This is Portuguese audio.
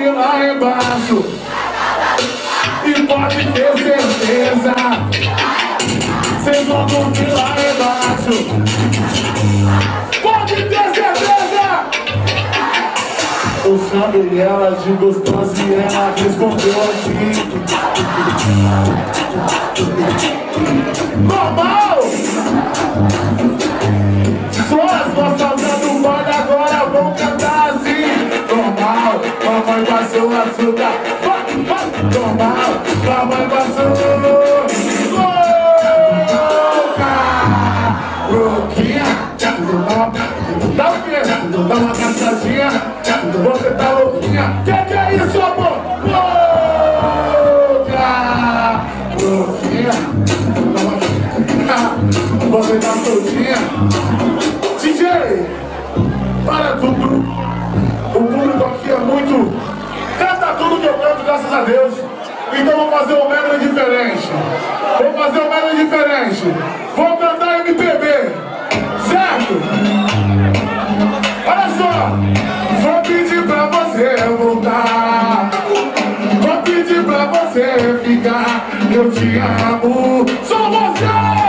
dormir lá embaixo. E pode ter certeza, vocês vão dormir lá embaixo. Pode ter certeza. Eu chamei ela de gostosa e ela respondeu assim: normal! Só as nossas do baile agora vão cantar assim. Normal, mamãe passou açúcar. Normal, mamãe passou louca. Louquinha. Tá o quê? Dá uma caçadinha. Você tá louquinha. Que é isso, amor? Louca. Louquinha. Você tá soltinha. DJ, para tudo. O público aqui é muito... Canta tudo que eu canto, graças a Deus. Então vou fazer um medley diferente. Vou cantar MPB, certo? Olha só. Vou pedir pra você voltar. Vou pedir pra você ficar. Eu te amo. Só você!